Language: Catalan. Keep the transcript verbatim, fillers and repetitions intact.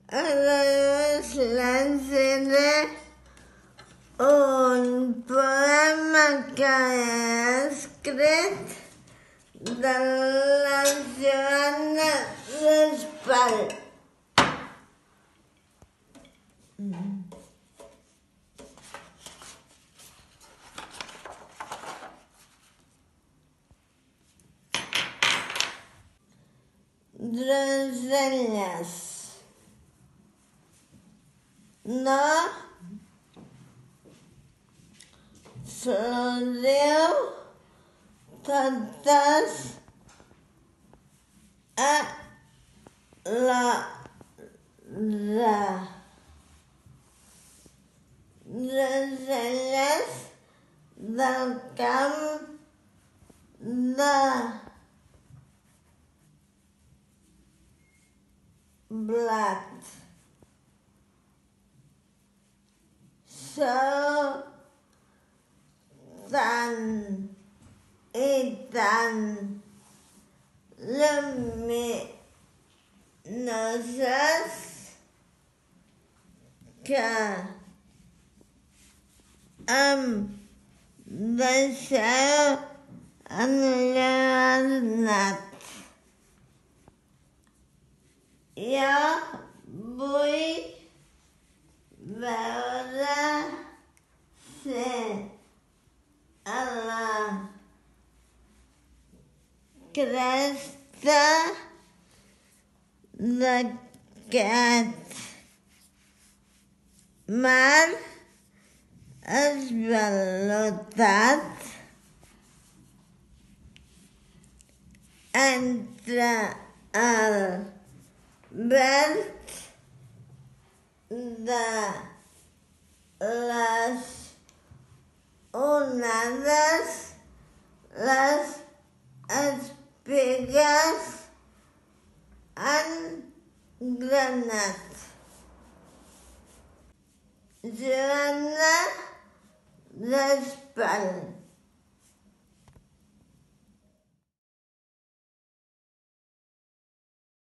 aleshores l'encendre un poema que he escrit de la Joana Raspall. Roselles. No floriu totes alhora. Roselles del camp de blat. Sou tan i tan lluminoses que em deixeu enlluernat. Jo vull veure si a la cresta d'aquest mar esvalotat entre el verd de les onades, les espigues en granat. Joana, Raspall.